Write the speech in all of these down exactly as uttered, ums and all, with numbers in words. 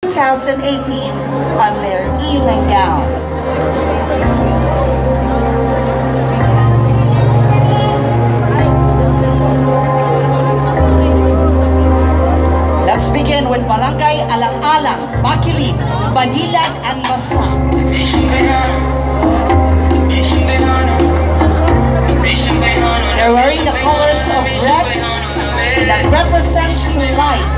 twenty eighteen on their evening gown. Let's begin with Barangay Alang-Alang, Bakilig, Banilan, and Masa. They're wearing the colors of red that represents life.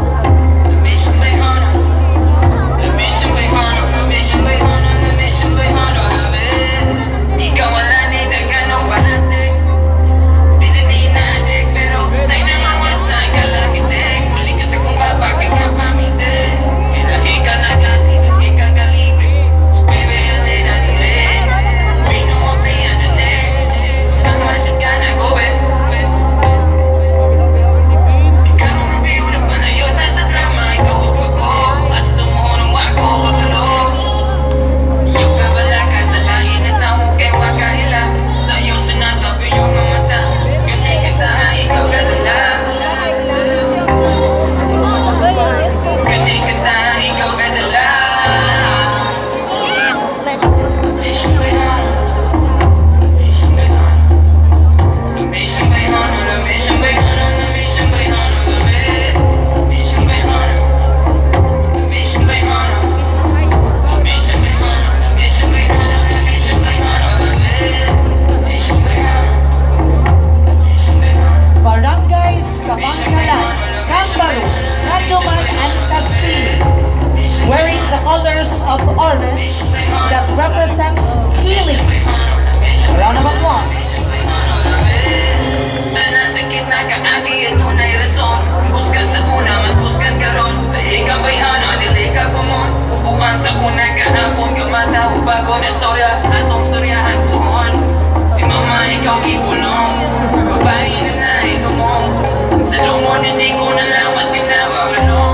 Wearing the colors of orange that represents healing. A round of applause. Nanasakit na kaagi, ito na'y rason. Kusgan sa una, mas kusgan ka ron. Lahi kang bayhano, dili ka kumon. Upuan sa una, kahapon kamata. Bago na storya, atong storyahan puhon. Si mama, ikaw gibulong. Babae na na ito mo. Sa lumon, hindi ko na lang mas ginawag lanong.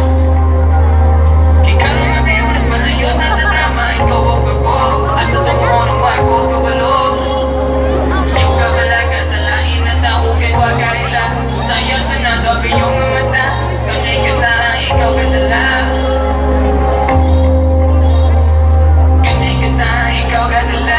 Asa tumuhon ang wako kabalo. Yung kabalaga sa lain na tao kay wakaila. Sa'yo sa nagabi yung mata. Kanay kita, ikaw kadala. Kanay kita, ikaw kadala.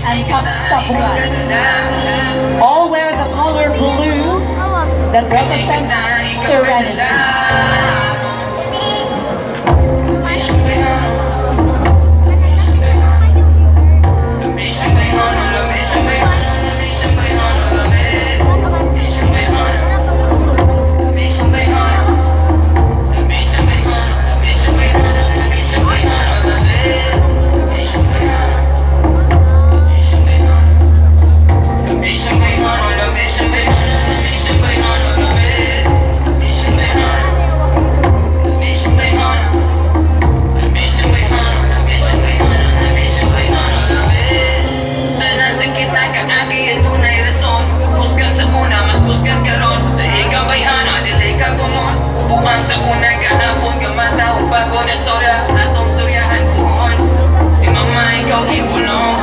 and pagsabugan. All wear the color blue that represents serenity. Sa una kahapon ka mataw bago na istorya atong storyahan puhon. Si mama ikaw gibulong